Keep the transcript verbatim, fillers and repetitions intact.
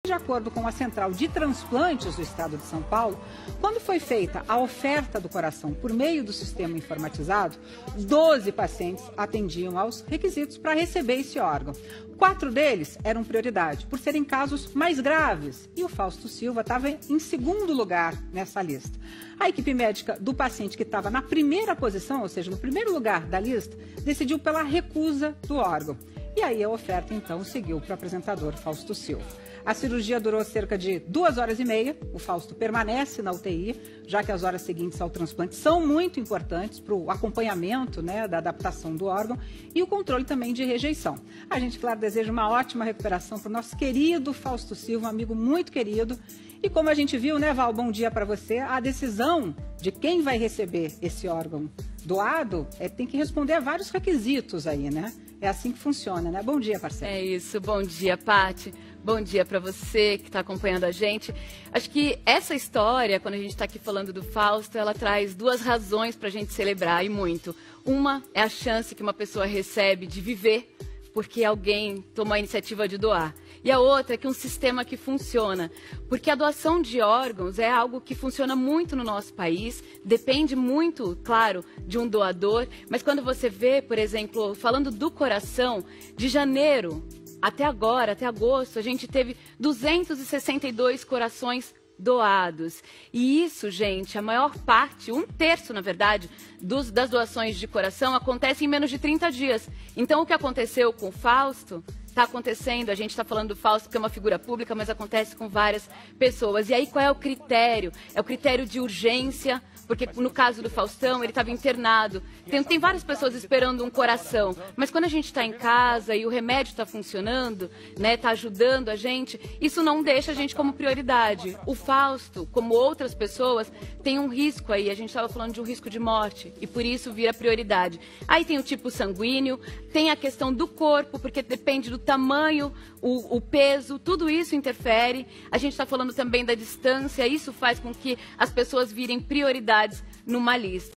De acordo com a Central de Transplantes do Estado de São Paulo, quando foi feita a oferta do coração por meio do sistema informatizado, doze pacientes atendiam aos requisitos para receber esse órgão. Quatro deles eram prioridade, por serem casos mais graves, e o Fausto Silva estava em segundo lugar nessa lista. A equipe médica do paciente que estava na primeira posição, ou seja, no primeiro lugar da lista, decidiu pela recusa do órgão. E aí a oferta, então, seguiu para o apresentador Fausto Silva. A cirurgia durou cerca de duas horas e meia. O Fausto permanece na U T I, já que as horas seguintes ao transplante são muito importantes para o acompanhamento, né, da adaptação do órgão e o controle também de rejeição. A gente, claro, deseja uma ótima recuperação para o nosso querido Fausto Silva, um amigo muito querido. E como a gente viu, né, Val, bom dia para você, a decisão de quem vai receber esse órgão doado é, tem que responder a vários requisitos aí, né? É assim que funciona, né? Bom dia, parceiro. É isso, bom dia, Paty. Bom dia para você que está acompanhando a gente. Acho que essa história, quando a gente está aqui falando do Fausto, ela traz duas razões para a gente celebrar, e muito. Uma é a chance que uma pessoa recebe de viver porque alguém tomou a iniciativa de doar. E a outra é que um sistema que funciona, porque a doação de órgãos é algo que funciona muito no nosso país, depende muito, claro, de um doador, mas quando você vê, por exemplo, falando do coração, de janeiro até agora, até agosto, a gente teve duzentos e sessenta e dois corações doados. E isso, gente, a maior parte, um terço, na verdade, dos, das doações de coração acontece em menos de trinta dias. Então, o que aconteceu com o Fausto está acontecendo, a gente está falando do Fausto porque é uma figura pública, mas acontece com várias pessoas. E aí, qual é o critério? É o critério de urgência, porque no caso do Faustão, ele estava internado. Tem, tem várias pessoas esperando um coração, mas quando a gente está em casa e o remédio está funcionando, né, está ajudando a gente, isso não deixa a gente como prioridade. O Fausto, como outras pessoas, tem um risco aí, a gente estava falando de um risco de morte, e por isso vira prioridade. Aí tem o tipo sanguíneo, tem a questão do corpo, porque depende do tamanho, o, o peso, tudo isso interfere. A gente está falando também da distância, isso faz com que as pessoas virem prioridades numa lista.